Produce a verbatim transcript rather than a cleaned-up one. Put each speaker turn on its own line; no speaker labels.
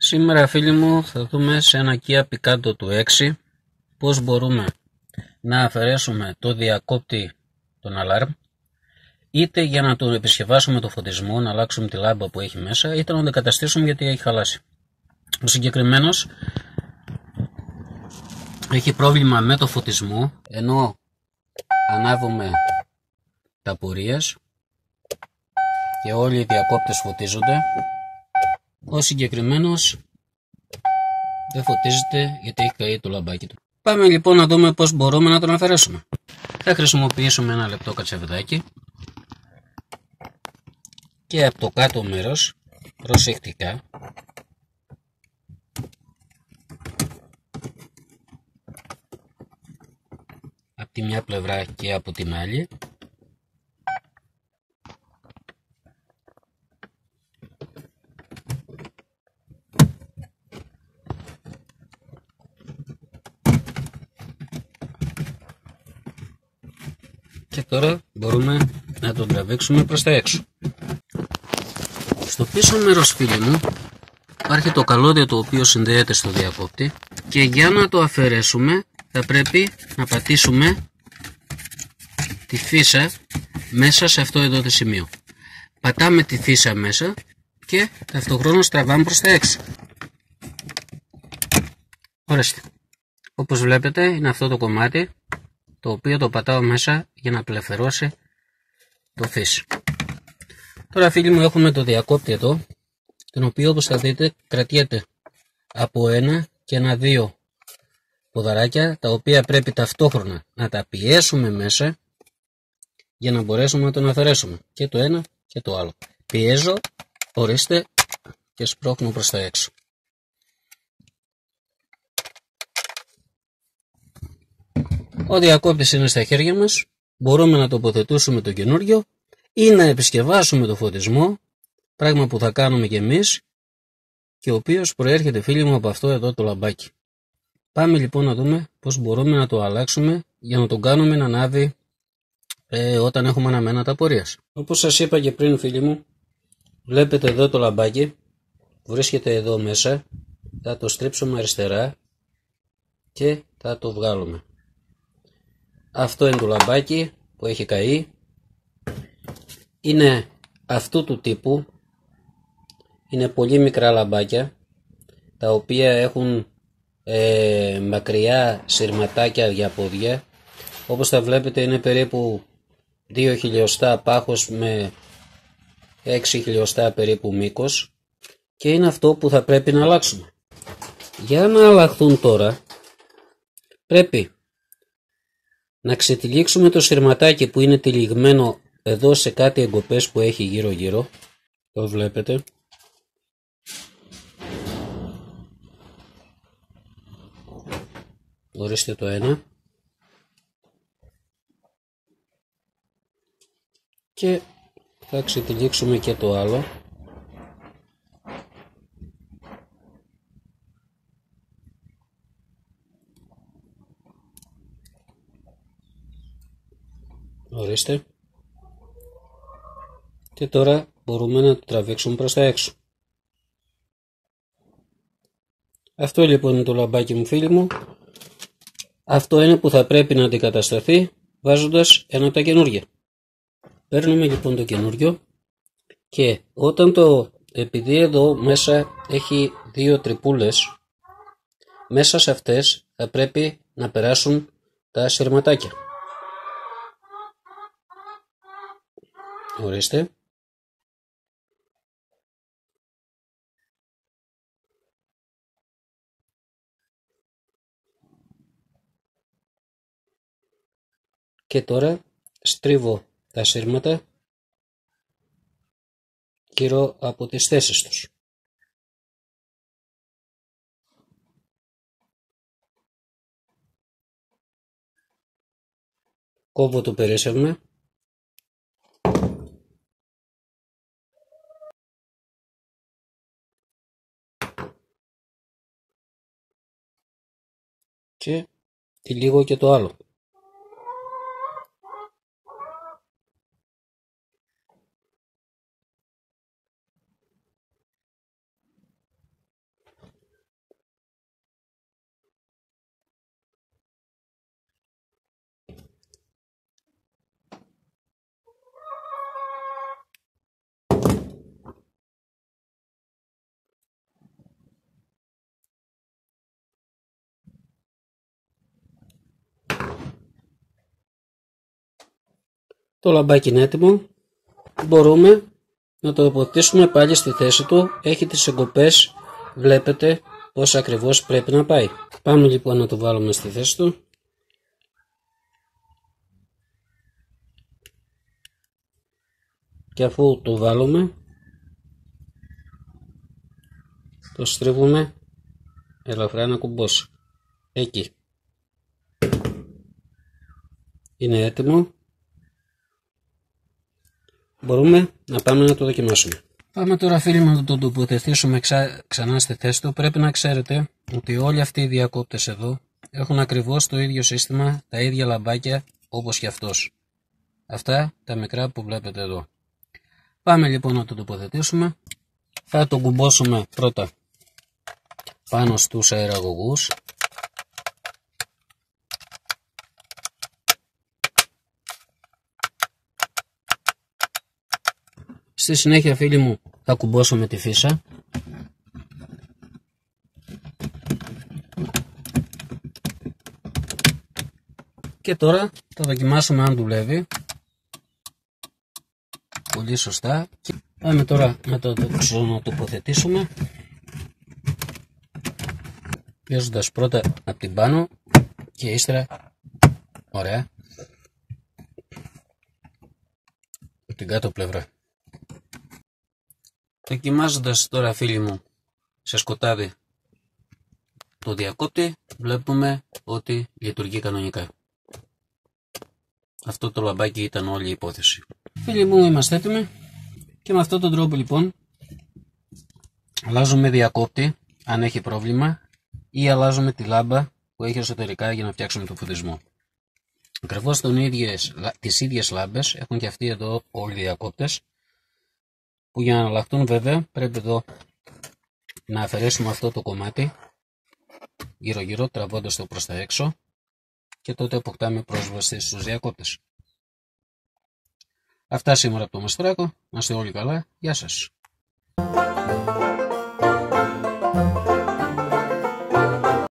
Σήμερα φίλοι μου θα δούμε σε ένα Kia Picanto του έξι πώς μπορούμε να αφαιρέσουμε το διακόπτη των alarm, είτε για να το επισκευάσουμε το φωτισμό, να αλλάξουμε τη λάμπα που έχει μέσα, είτε να το αντικαταστήσουμε γιατί έχει χαλάσει. Ο συγκεκριμένος έχει πρόβλημα με το φωτισμό, ενώ ανάβουμε τα πορείας και όλοι οι διακόπτες φωτίζονται. Ο συγκεκριμένος δεν φωτίζεται γιατί έχει καεί το λαμπάκι του. Πάμε λοιπόν να δούμε πώς μπορούμε να τον αφαιρέσουμε. Θα χρησιμοποιήσουμε ένα λεπτό κατσαβιδάκι και από το κάτω μέρος προσεκτικά από τη μια πλευρά και από την άλλη και τώρα μπορούμε να τον τραβήξουμε προς τα έξω. Στο πίσω μέρος φίλοι μου υπάρχει το καλώδιο το οποίο συνδέεται στο διακόπτη και για να το αφαιρέσουμε θα πρέπει να πατήσουμε τη φύσα μέσα σε αυτό εδώ το σημείο. Πατάμε τη φύσα μέσα και ταυτοχρόνως τραβάμε προς τα έξω. Ορίστε. Όπως βλέπετε είναι αυτό το κομμάτι το οποίο το πατάω μέσα για να απελευθερώσει το φύση. Τώρα φίλοι μου έχουμε το διακόπτη εδώ, τον οποίο όπως θα δείτε κρατιέται από ένα και ένα δύο ποδαράκια, τα οποία πρέπει ταυτόχρονα να τα πιέσουμε μέσα για να μπορέσουμε να τον αφαιρέσουμε και το ένα και το άλλο. Πιέζω, ορίστε, και σπρώχνω προς τα έξω. Ο διακόπτης είναι στα χέρια μας, μπορούμε να τοποθετήσουμε το καινούριο ή να επισκευάσουμε το φωτισμό, πράγμα που θα κάνουμε και εμείς και ο οποίος προέρχεται φίλοι μου από αυτό εδώ το λαμπάκι. Πάμε λοιπόν να δούμε πώς μπορούμε να το αλλάξουμε για να τον κάνουμε να ανάβει ε, όταν έχουμε αναμένα τα πορείας. Όπως σας είπα και πριν φίλοι μου, βλέπετε εδώ το λαμπάκι, βρίσκεται εδώ μέσα, θα το στρίψουμε αριστερά και θα το βγάλουμε. Αυτό είναι το λαμπάκι που έχει καεί, είναι αυτού του τύπου, είναι πολύ μικρά λαμπάκια τα οποία έχουν ε, μακριά σειρματάκια για πόδια, όπως τα βλέπετε είναι περίπου δύο χιλιοστά πάχος με έξι χιλιοστά περίπου μήκος και είναι αυτό που θα πρέπει να αλλάξουμε. Για να αλλάχθουν τώρα πρέπει να ξετυλίξουμε το σειρματάκι που είναι τυλιγμένο εδώ σε κάτι εγκοπές που έχει γύρω γύρω, το βλέπετε. Ορίστε το ένα και θα ξετυλίξουμε και το άλλο. Ορίστε. Και τώρα μπορούμε να το τραβήξουμε προς τα έξω. Αυτό λοιπόν είναι το λαμπάκι μου φίλοι μου. Αυτό είναι που θα πρέπει να αντικατασταθεί βάζοντας ένα από τα καινούργια. Παίρνουμε λοιπόν το καινούριο και όταν το, επειδή εδώ μέσα έχει δύο τρυπούλες, μέσα σε αυτές θα πρέπει να περάσουν τα σειρματάκια. Ορίστε. Και τώρα στρίβω τα σύρματα γύρω από τις θέσεις τους. Κόβω το περίσσευμα και τυλίγω και το άλλο. Το λαμπάκι είναι έτοιμο. Μπορούμε να το τοποθετήσουμε πάλι στη θέση του. Έχει τις εγκοπές, βλέπετε πώς ακριβώς πρέπει να πάει. Πάμε λοιπόν να το βάλουμε στη θέση του. Και αφού το βάλουμε, το στρίβουμε ελαφρά να κουμπώσει. Εκεί. Είναι έτοιμο. Μπορούμε να πάμε να το δοκιμάσουμε. Πάμε τώρα φίλοι μου να το τοποθετήσουμε ξα... ξανά στη θέση του. Πρέπει να ξέρετε ότι όλοι αυτοί οι διακόπτες εδώ έχουν ακριβώς το ίδιο σύστημα, τα ίδια λαμπάκια όπως και αυτός. Αυτά τα μικρά που βλέπετε εδώ. Πάμε λοιπόν να το τοποθετήσουμε. Θα το κουμπώσουμε πρώτα πάνω στους αεραγωγούς. Στη συνέχεια φίλοι μου θα κουμπώσω με τη φύσα. Και τώρα θα δοκιμάσουμε αν δουλεύει. Πολύ σωστά. Πάμε τώρα να το τοποθετήσουμε. Πιέζοντας πρώτα από την πάνω και ύστερα, ωραία, από την κάτω πλευρά. Δοκιμάζοντας τώρα φίλοι μου σε σκοτάδι το διακόπτη, βλέπουμε ότι λειτουργεί κανονικά. Αυτό το λαμπάκι ήταν όλη η υπόθεση. Φίλοι μου, είμαστε έτοιμοι και με αυτόν τον τρόπο λοιπόν αλλάζουμε διακόπτη αν έχει πρόβλημα ή αλλάζουμε τη λάμπα που έχει εσωτερικά για να φτιάξουμε το φωτισμό. Ακριβώς τις ίδιες λάμπες έχουν και αυτοί εδώ όλοι οι διακόπτες, που για να αλλάχτούν βέβαια πρέπει εδώ να αφαιρέσουμε αυτό το κομμάτι γύρω γύρω, τραβώντας το προς τα έξω, και τότε αποκτάμε πρόσβαση στους διακόπτες. Αυτά σήμερα από το Μαστράκο. Να είστε όλοι καλά. Γεια σας.